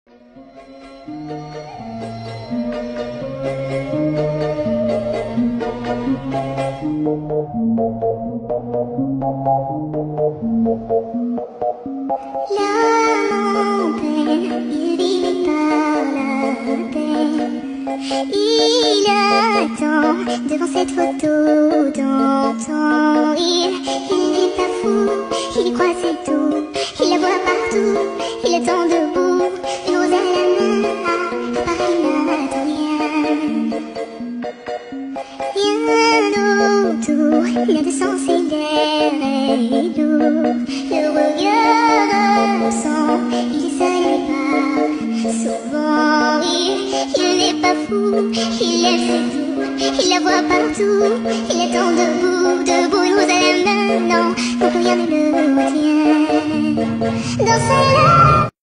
L'âme en peine, il vit par la peine. Il attend devant cette photo d'antan. Il n'est pas fou, il y croit c'est tout. Il la voit partout, il attend debout. Une rose à la main, à Paris n'attend rien. Rien autour, rien de sens et l'air est lourd. Le regard absent, il est seul et pas souvent. Il n'est pas fou, il aime c'est tout. Il la voit partout, il attend debout, debout, une rose à la main, non, donc rien ne le retient. Dans celle-là